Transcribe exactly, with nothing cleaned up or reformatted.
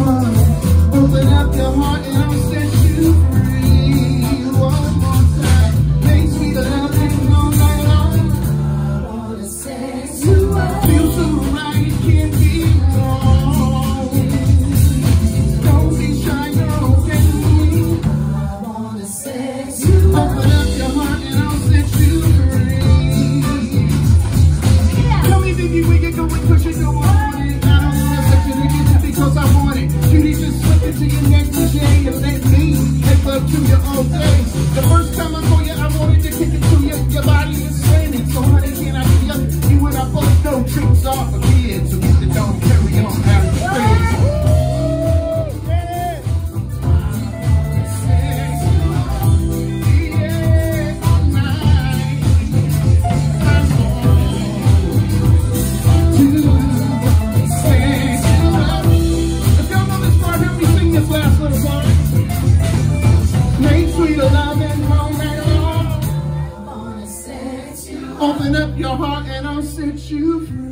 Open up your heart and I'll set you free. One more time. Make sweet loving all night long. I wanna set you up. Feel so right, can't be wrong. Don't be shy, you're okay with me. I wanna set you up. Open up your heart and I'll set you free. Tell me, baby, where you going, cause you know I want it. I don't wanna set you to get it because I want it. You need to slip into your next day and let me make love to you all day. The first time I saw you, I wanted to kick it to you. Your body is screaming, so honey, can I be up? You and I both know tricks are for kids, so get the dog, carry on, have the friends. Open up your heart and I'll set you free.